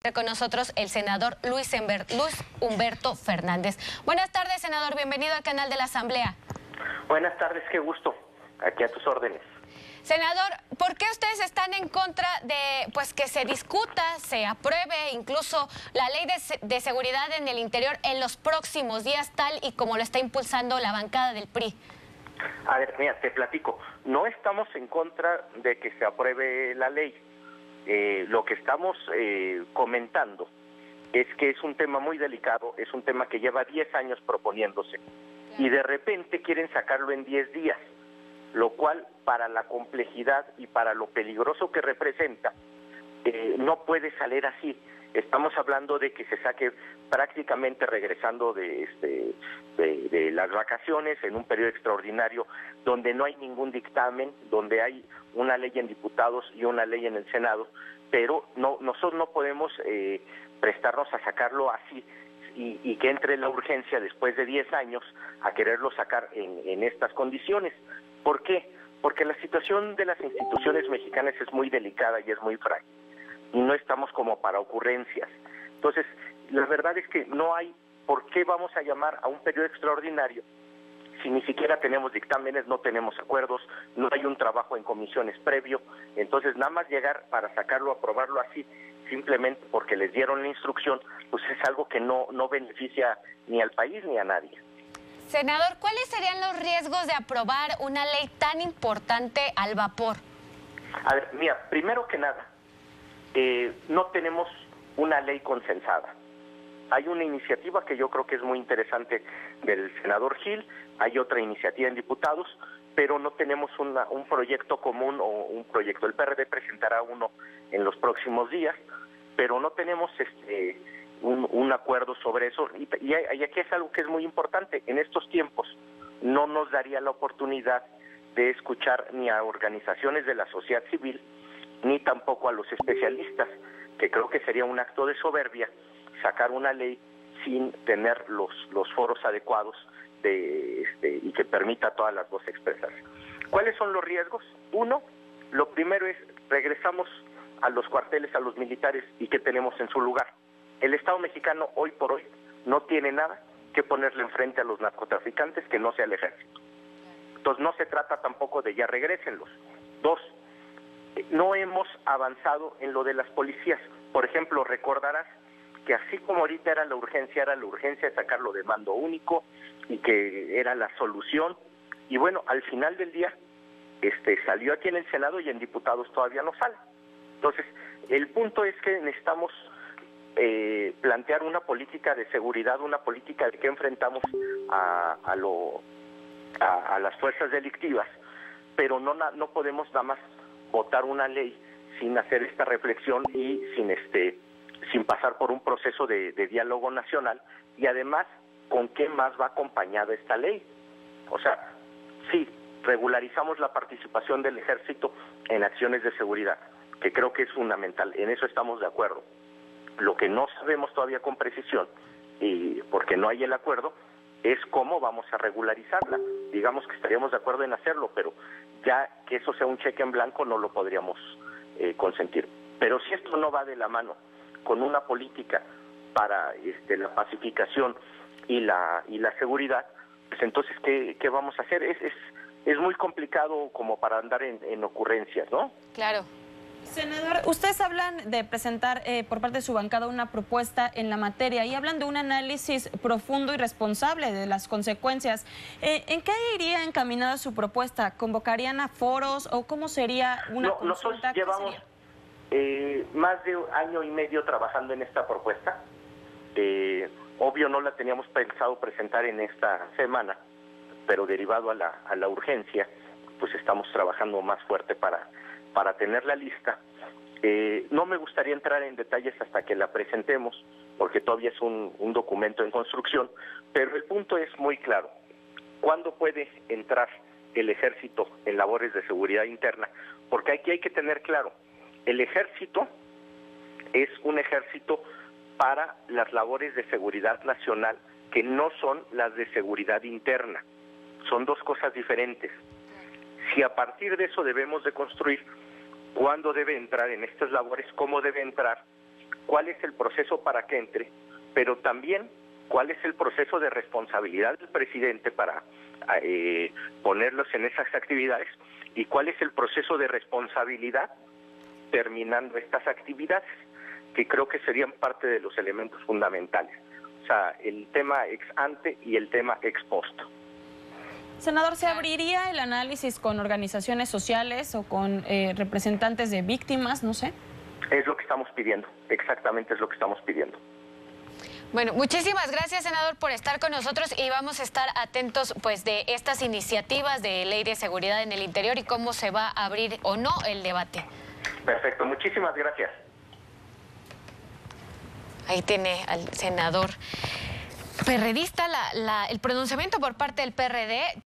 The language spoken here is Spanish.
Con nosotros el senador Luis Humberto Fernández. Buenas tardes, senador. Bienvenido al canal de la Asamblea. Buenas tardes, qué gusto. Aquí a tus órdenes. Senador, ¿por qué ustedes están en contra de que se discuta, se apruebe incluso la ley de seguridad en el interior en los próximos días, tal y como lo está impulsando la bancada del PRI? A ver, mira, te platico. No estamos en contra de que se apruebe la ley. Lo que estamos comentando es que es un tema muy delicado, es un tema que lleva 10 años proponiéndose y de repente quieren sacarlo en 10 días, lo cual para la complejidad y para lo peligroso que representa no puede salir así. Estamos hablando de que se saque prácticamente regresando de las vacaciones en un periodo extraordinario donde no hay ningún dictamen, donde hay una ley en diputados y una ley en el Senado, pero nosotros no podemos prestarnos a sacarlo así y que entre la urgencia después de 10 años a quererlo sacar en estas condiciones. ¿Por qué? Porque la situación de las instituciones mexicanas es muy delicada y es muy frágil. Y no estamos como para ocurrencias. Entonces, la verdad es que no hay por qué vamos a llamar a un periodo extraordinario si ni siquiera tenemos dictámenes, no tenemos acuerdos, no hay un trabajo en comisiones previo. Entonces, nada más llegar para sacarlo, aprobarlo así, simplemente porque les dieron la instrucción, pues es algo que no beneficia ni al país ni a nadie. Senador, ¿cuáles serían los riesgos de aprobar una ley tan importante al vapor? A ver, mira, primero que nada, no tenemos una ley consensada. Hay una iniciativa que yo creo que es muy interesante del senador Gil, hay otra iniciativa en diputados, pero no tenemos un proyecto común o un proyecto. El PRD presentará uno en los próximos días, pero no tenemos un acuerdo sobre eso. Y aquí es algo que es muy importante. En estos tiempos no nos daría la oportunidad de escuchar ni a organizaciones de la sociedad civil, ni tampoco a los especialistas, que creo que sería un acto de soberbia sacar una ley sin tener los foros adecuados y que permita a todas las voces expresarse. ¿Cuáles son los riesgos? Uno, lo primero es, regresamos a los cuarteles, a los militares, y ¿qué tenemos en su lugar? El Estado mexicano hoy por hoy no tiene nada que ponerle enfrente a los narcotraficantes que no sea el ejército. Entonces no se trata tampoco de ya regrésenlos. Dos, no hemos avanzado en lo de las policías. Por ejemplo, recordarás que así como ahorita era la urgencia de sacarlo de mando único y que era la solución, y bueno, al final del día salió aquí en el Senado y en diputados todavía no sale. Entonces, el punto es que necesitamos plantear una política de seguridad, una política de que enfrentamos a las fuerzas delictivas, pero no podemos nada más votar una ley sin hacer esta reflexión y sin pasar por un proceso de diálogo nacional, y además, ¿con qué más va acompañada esta ley? O sea, sí, regularizamos la participación del ejército en acciones de seguridad, que creo que es fundamental, en eso estamos de acuerdo. Lo que no sabemos todavía con precisión, y porque no hay el acuerdo, es cómo vamos a regularizarla. Digamos que estaríamos de acuerdo en hacerlo, pero ya que eso sea un cheque en blanco no lo podríamos consentir. Pero si esto no va de la mano con una política para la pacificación y la seguridad, pues entonces ¿qué vamos a hacer? Es muy complicado como para andar en ocurrencias, ¿no? Claro. Senador, ustedes hablan de presentar por parte de su bancada una propuesta en la materia y hablan de un análisis profundo y responsable de las consecuencias. ¿En qué iría encaminada su propuesta? ¿Convocarían a foros o cómo sería una consulta? Nosotros llevamos más de 1 año y medio trabajando en esta propuesta. Obvio no la teníamos pensado presentar en esta semana, pero derivado a la urgencia, pues estamos trabajando más fuerte para tenerla lista. No me gustaría entrar en detalles hasta que la presentemos, porque todavía es un documento en construcción, pero el punto es muy claro. ¿Cuándo puede entrar el ejército en labores de seguridad interna? Porque aquí hay que tener claro, el ejército es un ejército para las labores de seguridad nacional, que no son las de seguridad interna. Son dos cosas diferentes. Si a partir de eso debemos de construir cuándo debe entrar en estas labores, cómo debe entrar cuál es el proceso para que entre, pero también cuál es el proceso de responsabilidad del presidente para ponerlos en esas actividades y cuál es el proceso de responsabilidad terminando estas actividades, que creo que serían parte de los elementos fundamentales. O sea, el tema ex ante y el tema ex post. Senador, ¿se abriría el análisis con organizaciones sociales o con representantes de víctimas? No sé. Es lo que estamos pidiendo, exactamente es lo que estamos pidiendo. Bueno, muchísimas gracias, senador, por estar con nosotros y vamos a estar atentos pues de estas iniciativas de ley de seguridad en el interior y cómo se va a abrir o no el debate. Perfecto, muchísimas gracias. Ahí tiene al senador perredista el pronunciamiento por parte del PRD.